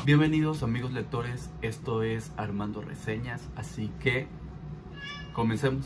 Bienvenidos amigos lectores, esto es Armando Reseñas, así que comencemos.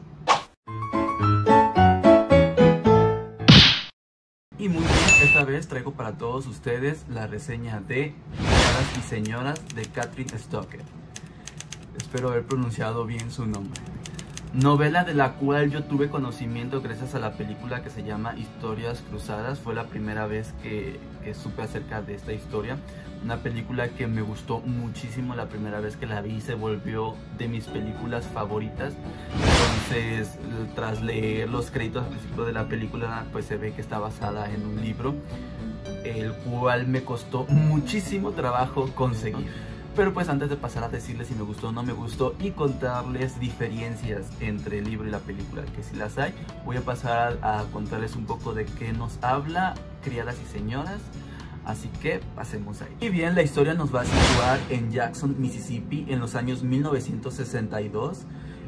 Y muy bien, esta vez traigo para todos ustedes la reseña de Criadas y Señoras de Kathryn Stocker. Espero haber pronunciado bien su nombre. Novela de la cual yo tuve conocimiento gracias a la película que se llama Historias Cruzadas. Fue la primera vez que supe acerca de esta historia. Una película que me gustó muchísimo la primera vez que la vi, se volvió de mis películas favoritas. Entonces, tras leer los créditos al principio de la película, pues se ve que está basada en un libro, el cual me costó muchísimo trabajo conseguir. Pero pues antes de pasar a decirles si me gustó o no me gustó y contarles diferencias entre el libro y la película, que si las hay, voy a pasar a contarles un poco de qué nos habla Criadas y Señoras. Así que pasemos ahí. Y bien, la historia nos va a situar en Jackson, Mississippi, en los años 1962.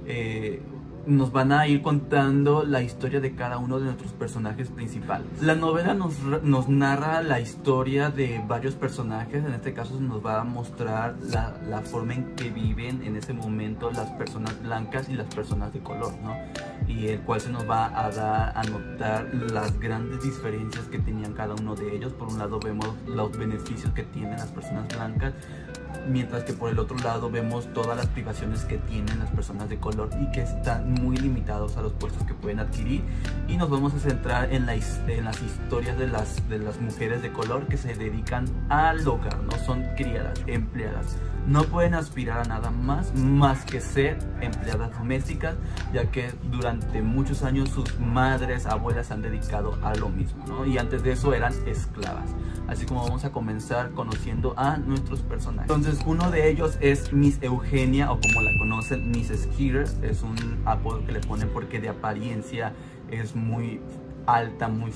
Nos van a ir contando la historia de cada uno de nuestros personajes principales. La novela nos narra la historia de varios personajes. En este caso nos va a mostrar la forma en que viven en ese momento las personas blancas y las personas de color, ¿no? Y el cual se nos va a dar a notar las grandes diferencias que tenían cada uno de ellos. Por un lado vemos los beneficios que tienen las personas blancas, mientras que por el otro lado vemos todas las privaciones que tienen las personas de color y que están muy limitados a los puestos que pueden adquirir. Y nos vamos a centrar en las historias de las mujeres de color que se dedican al hogar, no son criadas, empleadas. No pueden aspirar a nada más que ser empleadas domésticas, ya que durante muchos años sus madres, abuelas han dedicado a lo mismo, ¿no? Y antes de eso eran esclavas. Así como vamos a comenzar conociendo a nuestros personajes. Entonces uno de ellos es Miss Eugenia, o como la conocen, Miss Skeeter. Es un apodo que le ponen porque de apariencia es muy alta, muy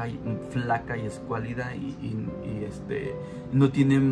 flaca y escuálida y no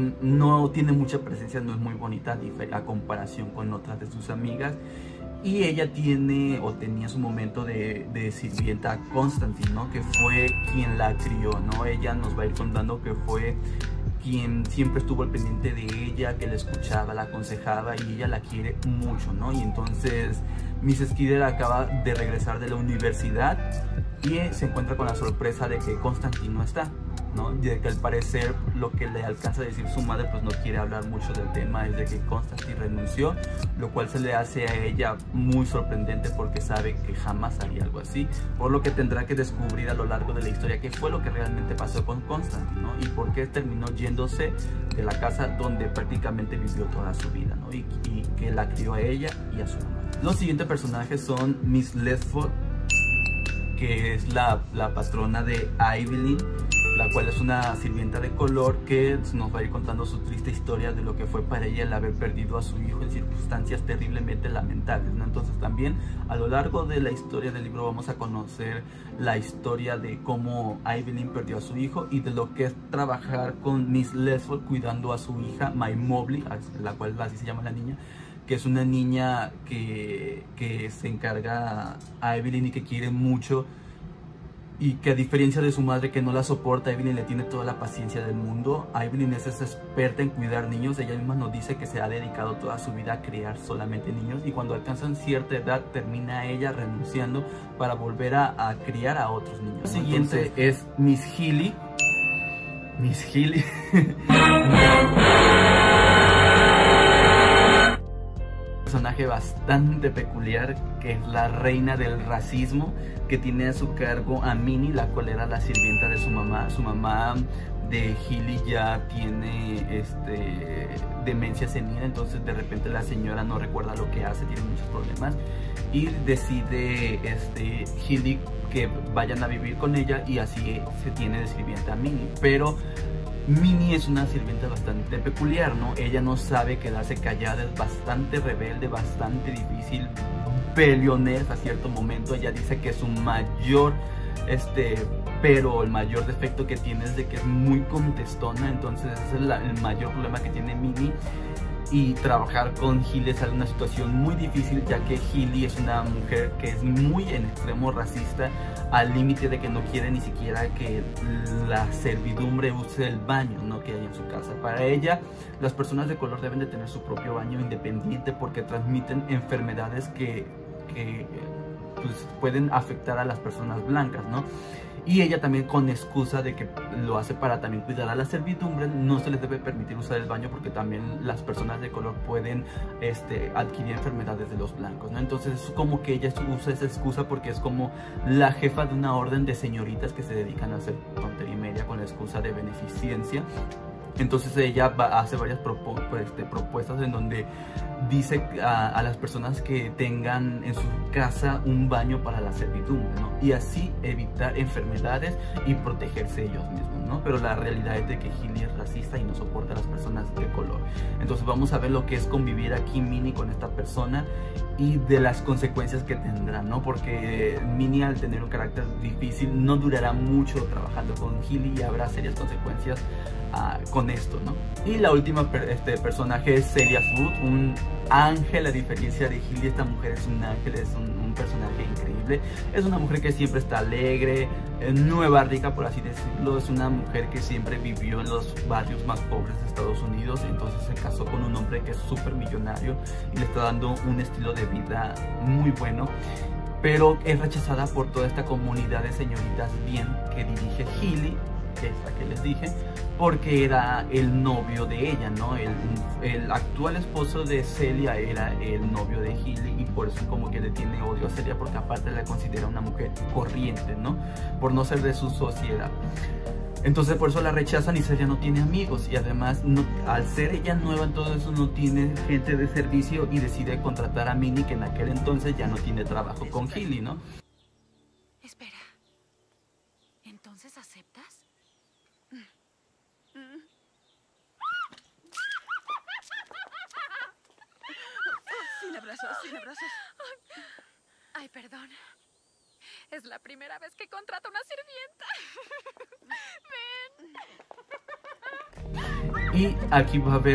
tiene mucha presencia, no es muy bonita a comparación con otras de sus amigas. Y ella tenía su momento de sirvienta Constantine, ¿no? Que fue quien la crió, ¿no? Ella nos va a ir contando que fue quien siempre estuvo al pendiente de ella, que la escuchaba, la aconsejaba, y ella la quiere mucho, ¿no? Y entonces Miss Skeeter acaba de regresar de la universidad y se encuentra con la sorpresa de que Constantine no está, ¿no? De que al parecer lo que le alcanza a decir su madre pues no quiere hablar mucho del tema, es de que Constantine renunció, lo cual se le hace a ella muy sorprendente porque sabe que jamás haría algo así, por lo que tendrá que descubrir a lo largo de la historia qué fue lo que realmente pasó con Constantine, ¿no? Y por qué terminó yéndose de la casa donde prácticamente vivió toda su vida, ¿no? Y que la crió a ella y a su mamá. Los siguientes personajes son Miss Ledford, que es la patrona de Evelyn, la cual es una sirvienta de color que nos va a ir contando su triste historia de lo que fue para ella el haber perdido a su hijo en circunstancias terriblemente lamentables, ¿no? Entonces también a lo largo de la historia del libro vamos a conocer la historia de cómo Evelyn perdió a su hijo y de lo que es trabajar con Miss Ledford cuidando a su hija My Mobley, la cual así se llama la niña, que es una niña que se encarga a Evelyn y que quiere mucho, y que a diferencia de su madre que no la soporta, Evelyn le tiene toda la paciencia del mundo. Evelyn es experta en cuidar niños, ella misma nos dice que se ha dedicado toda su vida a criar solamente niños, y cuando alcanzan cierta edad termina ella renunciando para volver a criar a otros niños. El siguiente es Miss Healy. Miss Healy. Personaje bastante peculiar, que es la reina del racismo, que tiene a su cargo a Minnie, la cual era la sirvienta de su mamá. Su mamá de Healy ya tiene demencia senil, entonces de repente la señora no recuerda lo que hace, tiene muchos problemas y decide Healy que vayan a vivir con ella, y así se tiene de sirvienta a Minnie. Pero Minnie es una sirvienta bastante peculiar, ¿no? Ella no sabe quedarse callada, es bastante rebelde, bastante difícil, peleonera a cierto momento. Ella dice que su mayor, pero el mayor defecto que tiene es de que es muy contestona, entonces ese es el mayor problema que tiene Minnie. y trabajar con Healy es una situación muy difícil, ya que Healy es una mujer que es muy en extremo racista, al límite de que no quiere ni siquiera que la servidumbre use el baño, ¿no?, que hay en su casa. Para ella, las personas de color deben de tener su propio baño independiente porque transmiten enfermedades que pues, pueden afectar a las personas blancas, ¿no? Y ella también, con excusa de que lo hace para también cuidar a la servidumbre, no se les debe permitir usar el baño porque también las personas de color pueden adquirir enfermedades de los blancos, ¿no? Entonces es como que ella usa esa excusa porque es como la jefa de una orden de señoritas que se dedican a hacer tontería y media con la excusa de beneficencia. Entonces ella hace varias propuestas en donde dice a las personas que tengan en su casa un baño para la servidumbre, ¿no? Y así evitar enfermedades y protegerse ellos mismos, ¿no? Pero la realidad es de que Healy es racista y no soporta a las personas de color. Entonces vamos a ver lo que es convivir aquí Minnie con esta persona y de las consecuencias que tendrá, ¿no? Porque Minnie, al tener un carácter difícil, no durará mucho trabajando con Healy y habrá serias consecuencias con esto, ¿no? Y la última personaje es Celia Food, un ángel. A diferencia de Healy, esta mujer es un ángel, es un personaje increíble. Es una mujer que siempre está alegre, nueva rica, por así decirlo. Es una mujer que siempre vivió en los barrios más pobres de Estados Unidos. Entonces se casó con un hombre que es súper millonario y le está dando un estilo de vida muy bueno. Pero es rechazada por toda esta comunidad de señoritas bien que dirige Healy, esta que les dije, porque era el novio de ella, ¿no? El actual esposo de Celia era el novio de Healy y por eso como que le tiene odio a Celia, porque aparte la considera una mujer corriente, ¿no? Por no ser de su sociedad. Entonces por eso la rechazan y Celia no tiene amigos y además al ser ella nueva en todo eso no tiene gente de servicio y decide contratar a Minnie, que en aquel entonces ya no tiene trabajo con Healy, ¿no? Espera, ¿entonces aceptas? Sin abrazos, sin abrazos. Ay, perdón. Es la primera vez que contrato una sirvienta. Ven. Y aquí va a haber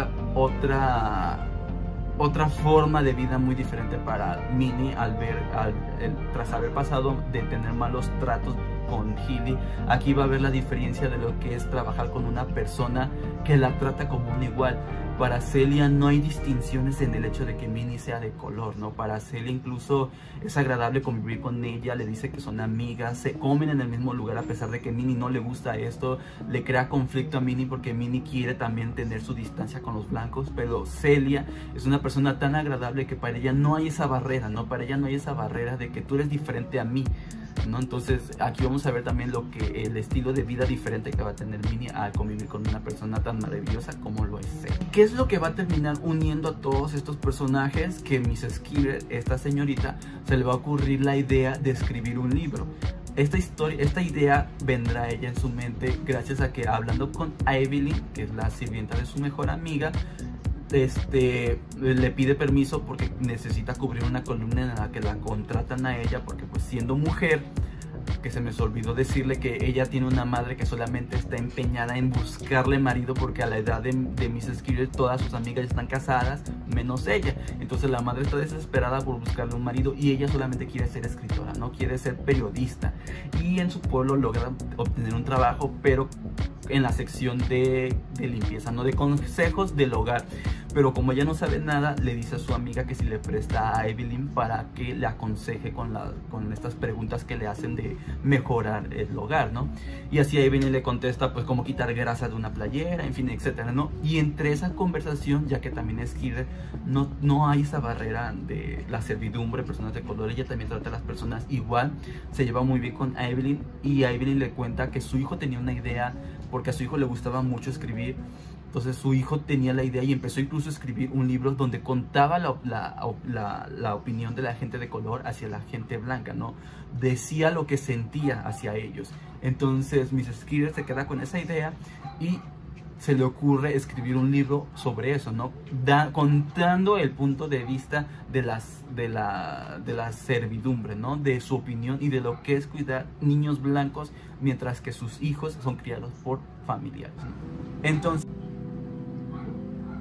otra forma de vida muy diferente para Minnie tras haber pasado de tener malos tratos con Healy. Aquí va a ver la diferencia de lo que es trabajar con una persona que la trata como un igual. Para Celia no hay distinciones en el hecho de que Minnie sea de color, ¿no? Para Celia incluso es agradable convivir con ella, le dice que son amigas, se comen en el mismo lugar a pesar de que Minnie no le gusta esto, le crea conflicto a Minnie porque Minnie quiere también tener su distancia con los blancos, pero Celia es una persona tan agradable que para ella no hay esa barrera, ¿no? Para ella no hay esa barrera de que tú eres diferente a mí, ¿no? Entonces aquí vamos a ver también el estilo de vida diferente que va a tener Minnie al convivir con una persona tan maravillosa como lo es Celia. ¿Qué es lo que va a terminar uniendo a todos estos personajes? Que Miss Skeeter, esta señorita, se le va a ocurrir la idea de escribir un libro. Esta idea vendrá a ella en su mente gracias a que, hablando con Evelyn, que es la sirvienta de su mejor amiga, le pide permiso porque necesita cubrir una columna en la que la contratan a ella, porque pues siendo mujer, que se me olvidó decirle que ella tiene una madre que solamente está empeñada en buscarle marido, porque a la edad de Miss Skeeter todas sus amigas están casadas menos ella. Entonces la madre está desesperada por buscarle un marido y ella solamente quiere ser escritora, no quiere ser periodista, y en su pueblo logra obtener un trabajo, pero en la sección de limpieza, no de consejos del hogar. Pero como ella no sabe nada, le dice a su amiga que si le presta a Evelyn para que le aconseje con estas preguntas que le hacen de mejorar el hogar, ¿no? Y así Evelyn le contesta pues cómo quitar grasa de una playera, en fin, etcétera, ¿no? Y entre esa conversación, ya que también es Skeeter, no hay esa barrera de la servidumbre, personas de color. Ella también trata a las personas igual, se lleva muy bien con Evelyn, y a Evelyn le cuenta que su hijo tenía una idea, porque a su hijo le gustaba mucho escribir. Entonces su hijo tenía la idea y empezó incluso a escribir un libro donde contaba la opinión de la gente de color hacia la gente blanca, ¿no? Decía lo que sentía hacia ellos. Entonces Miss Skeeter se queda con esa idea y se le ocurre escribir un libro sobre eso, ¿no? Contando el punto de vista de la servidumbre, ¿no? De su opinión y de lo que es cuidar niños blancos mientras que sus hijos son criados por familiares, ¿no? Entonces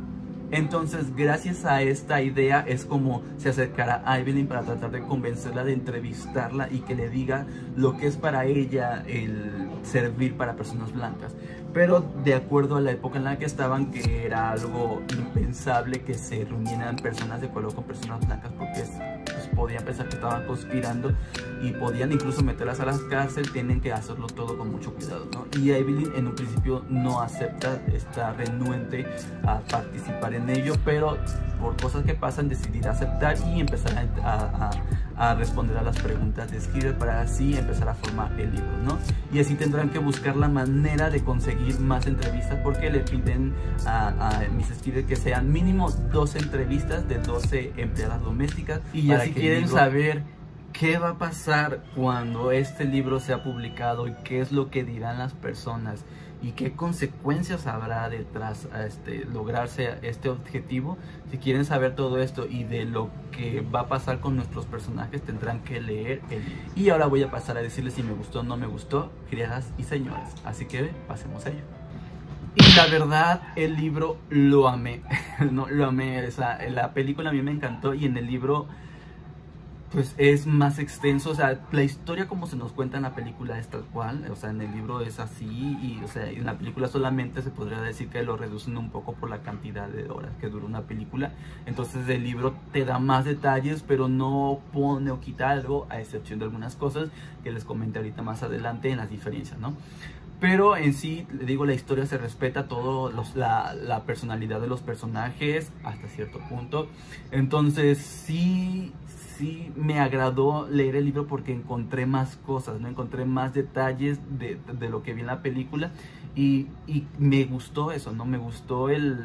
Entonces, gracias a esta idea es como se acercará a Evelyn para tratar de convencerla, de entrevistarla y que le diga lo que es para ella el servir para personas blancas. Pero de acuerdo a la época en la que estaban, que era algo impensable que se reunieran personas de color con personas blancas, porque pues, podían pensar que estaban conspirando y podían incluso meterlas a la cárcel. Tienen que hacerlo todo con mucho cuidado, ¿no? Y Evelyn en un principio no acepta, está renuente a participar en ello, pero por cosas que pasan decidirá aceptar y empezar a responder a las preguntas de Skeeter para así empezar a formar el libro, ¿no? Y así tendrán que buscar la manera de conseguir más entrevistas, porque le piden a Miss Skeeter que sean mínimo 12 entrevistas de 12 empleadas domésticas. Y ya si quieren saber qué va a pasar cuando este libro sea publicado y qué es lo que dirán las personas y qué consecuencias habrá detrás a lograrse este objetivo, si quieren saber todo esto y de lo que va a pasar con nuestros personajes, tendrán que leer el libro. Y ahora voy a pasar a decirles si me gustó o no me gustó, criadas y señores. Así que pasemos a ello. Y la verdad, el libro lo amé. No, lo amé. O sea, la película a mí me encantó y en el libro pues es más extenso. O sea, la historia como se nos cuenta en la película es tal cual. O sea, en el libro es así y, o sea, en la película solamente se podría decir que lo reducen un poco por la cantidad de horas que dura una película. Entonces el libro te da más detalles, pero no pone o quita algo, a excepción de algunas cosas que les comenté ahorita más adelante en las diferencias, ¿no? Pero en sí, le digo, la historia se respeta todo, la personalidad de los personajes hasta cierto punto. Entonces sí me agradó leer el libro porque encontré más cosas, ¿no? Encontré más detalles de lo que vi en la película y me gustó eso, ¿no? Me gustó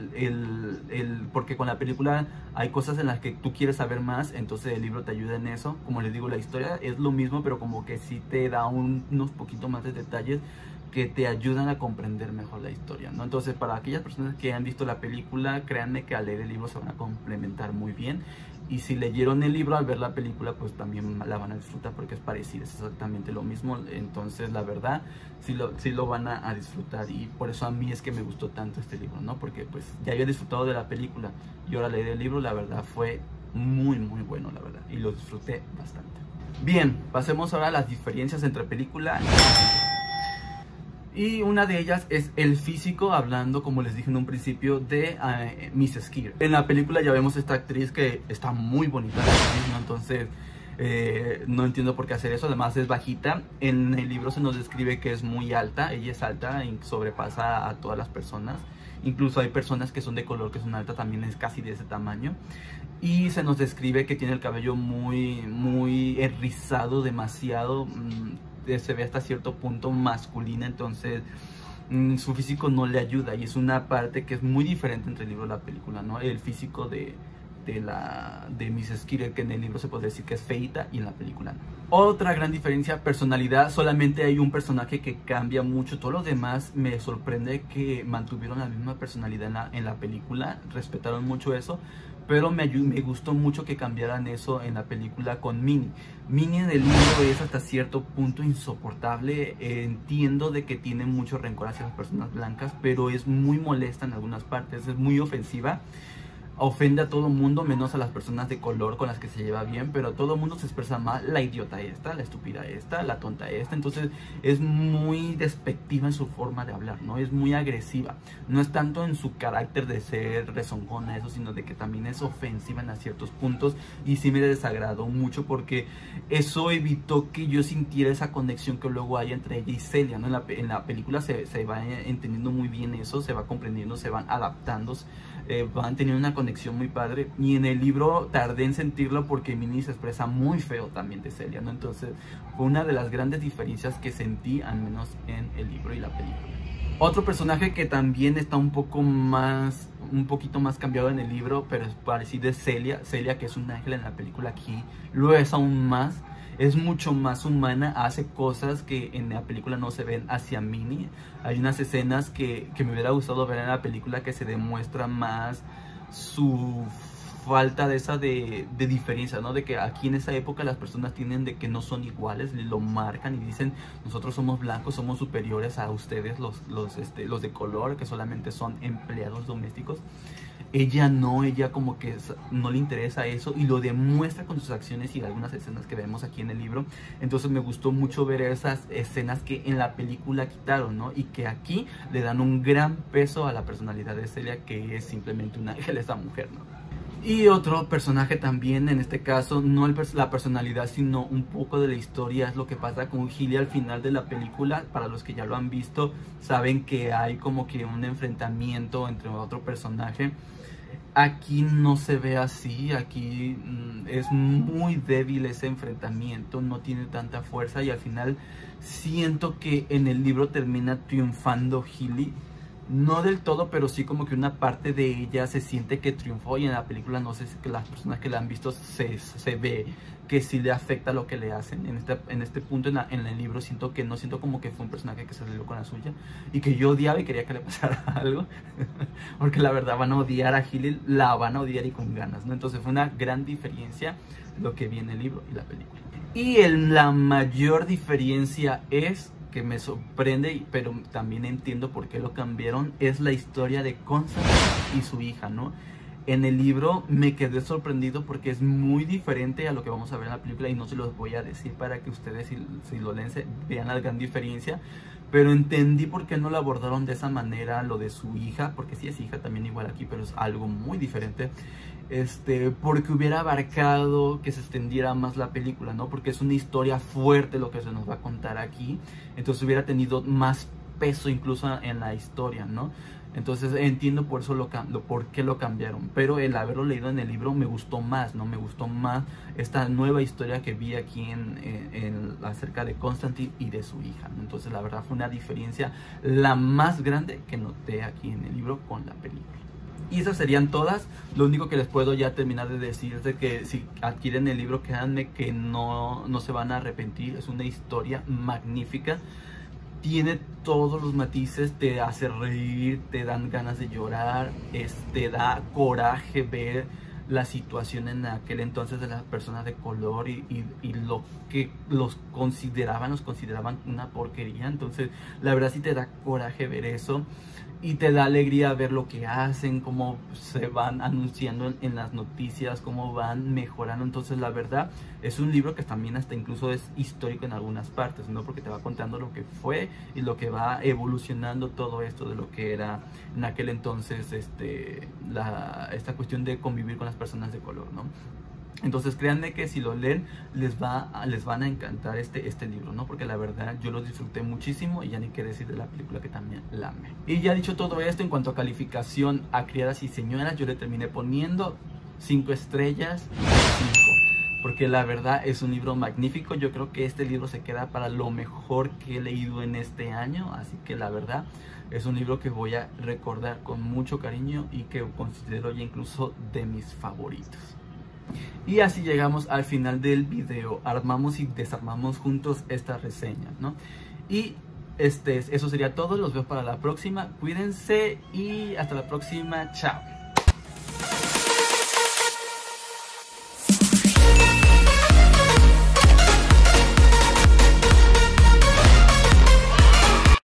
porque con la película hay cosas en las que tú quieres saber más, entonces el libro te ayuda en eso. Como les digo, la historia es lo mismo, pero como que sí te da unos poquitos más de detalles que te ayudan a comprender mejor la historia, ¿no? Entonces, para aquellas personas que han visto la película, créanme que al leer el libro se van a complementar muy bien. Y si leyeron el libro, al ver la película, pues también la van a disfrutar porque es parecida, es exactamente lo mismo. Entonces, la verdad, sí lo van a disfrutar. Y por eso a mí es que me gustó tanto este libro, ¿no? Porque pues ya había disfrutado de la película y ahora leer el libro, la verdad, fue muy, muy bueno, la verdad. Y lo disfruté bastante. Bien, pasemos ahora a las diferencias entre película y libro. Y una de ellas es el físico, hablando, como les dije en un principio, de Miss Skeeter. En la película ya vemos esta actriz que está muy bonita, ¿no? Entonces no entiendo por qué hacer eso. Además es bajita. En el libro se nos describe que es muy alta. Ella es alta y sobrepasa a todas las personas. Incluso hay personas que son de color que son altas, también es casi de ese tamaño. Y se nos describe que tiene el cabello muy, muy rizado, demasiado. Se ve hasta cierto punto masculina, entonces su físico no le ayuda y es una parte que es muy diferente entre el libro y la película, ¿no? El físico de Miss Skeeter, que en el libro se puede decir que es feita y en la película no. Otra gran diferencia, personalidad. Solamente hay un personaje que cambia mucho. Todos los demás me sorprende que mantuvieron la misma personalidad en la película, respetaron mucho eso. Pero me gustó mucho que cambiaran eso en la película con Minnie. Minnie en el libro es hasta cierto punto insoportable. Entiendo de que tiene mucho rencor hacia las personas blancas, pero es muy molesta en algunas partes, es muy ofensiva. Ofende a todo el mundo, menos a las personas de color con las que se lleva bien, pero todo el mundo se expresa mal. La idiota esta, la estúpida esta, la tonta esta. Entonces es muy despectiva en su forma de hablar, ¿no? Es muy agresiva. No es tanto en su carácter de ser rezongona, eso, sino de que también es ofensiva en ciertos puntos. Y sí me desagradó mucho porque eso evitó que yo sintiera esa conexión que luego hay entre ella y Celia, ¿no? En la película se va entendiendo muy bien eso, se va comprendiendo, se van adaptando, van teniendo una conexión muy padre. Y en el libro tardé en sentirlo porque Minnie se expresa muy feo también de Celia, ¿no? Entonces fue una de las grandes diferencias que sentí, al menos en el libro y la película. Otro personaje que también está un poquito más cambiado en el libro, pero es parecido, es Celia, que es un ángel en la película. Aquí lo es aún más. Es mucho más humana, hace cosas que en la película no se ven hacia Minnie. Hay unas escenas que me hubiera gustado ver en la película que se demuestra más su falta de diferencia, ¿no? De que aquí en esa época las personas tienen de que no son iguales, lo marcan y dicen: nosotros somos blancos, somos superiores a ustedes los de color, que solamente son empleados domésticos. ella no, ella como que no le interesa eso y lo demuestra con sus acciones y algunas escenas que vemos aquí en el libro. Entonces me gustó mucho ver esas escenas que en la película quitaron, ¿no? Y que aquí le dan un gran peso a la personalidad de Celia, que es simplemente un ángel, esa mujer, ¿no? Y otro personaje también, en este caso, no la personalidad, sino un poco de la historia, es lo que pasa con Gilly al final de la película. Para los que ya lo han visto, saben que hay como que un enfrentamiento entre otro personaje. Aquí no se ve así, aquí es muy débil ese enfrentamiento, no tiene tanta fuerza y al final siento que en el libro termina triunfando Gilly. No del todo, pero sí como que una parte de ella se siente que triunfó y en la película no sé si que las personas que la han visto se ve que sí le afecta lo que le hacen. En este punto en el libro siento como que fue un personaje que se salió con la suya y que yo odiaba y quería que le pasara algo porque la verdad van a odiar a Gilly, la van a odiar y con ganas, ¿no? Entonces fue una gran diferencia lo que vi en el libro y la película. Y la mayor diferencia es que me sorprende, pero también entiendo por qué lo cambiaron, es la historia de Constantine y su hija, ¿no? En el libro me quedé sorprendido porque es muy diferente a lo que vamos a ver en la película y no se los voy a decir para que ustedes si lo leen vean la gran diferencia, pero entendí por qué no lo abordaron de esa manera lo de su hija, porque sí es hija también igual aquí, pero es algo muy diferente. Porque hubiera abarcado que se extendiera más la película, ¿no? Porque es una historia fuerte lo que se nos va a contar aquí, entonces hubiera tenido más peso incluso en la historia, ¿no? Entonces entiendo por eso por qué lo cambiaron, pero el haberlo leído en el libro me gustó más, ¿no? Me gustó más esta nueva historia que vi aquí acerca de Constantine y de su hija, ¿no? Entonces la verdad fue una diferencia la más grande que noté aquí en el libro con la película. Y esas serían todas. Lo único que les puedo ya terminar de decir es de que si adquieren el libro, créanme que no se van a arrepentir. Es una historia magnífica. Tiene todos los matices, te hace reír, te dan ganas de llorar, te da coraje ver la situación en aquel entonces de las personas de color y lo que los consideraban una porquería. Entonces la verdad sí te da coraje ver eso y te da alegría ver lo que hacen, cómo se van anunciando en las noticias, cómo van mejorando. Entonces la verdad es un libro que también hasta incluso es histórico en algunas partes, ¿no? Porque te va contando lo que fue y lo que va evolucionando todo esto de lo que era en aquel entonces esta cuestión de convivir con las personas de color, ¿no? Entonces créanme que si lo leen les van a encantar este libro, ¿no? Porque la verdad yo lo disfruté muchísimo y ya ni qué decir de la película, que también la amé. Y ya dicho todo esto, en cuanto a calificación a Criadas y Señoras, yo le terminé poniendo 5 estrellas, 5. Porque la verdad es un libro magnífico. Yo creo que este libro se queda para lo mejor que he leído en este año. Así que la verdad es un libro que voy a recordar con mucho cariño y que considero ya incluso de mis favoritos. Y así llegamos al final del video. Armamos y desarmamos juntos esta reseña, ¿no? Y eso sería todo. Los veo para la próxima. Cuídense y hasta la próxima. Chao.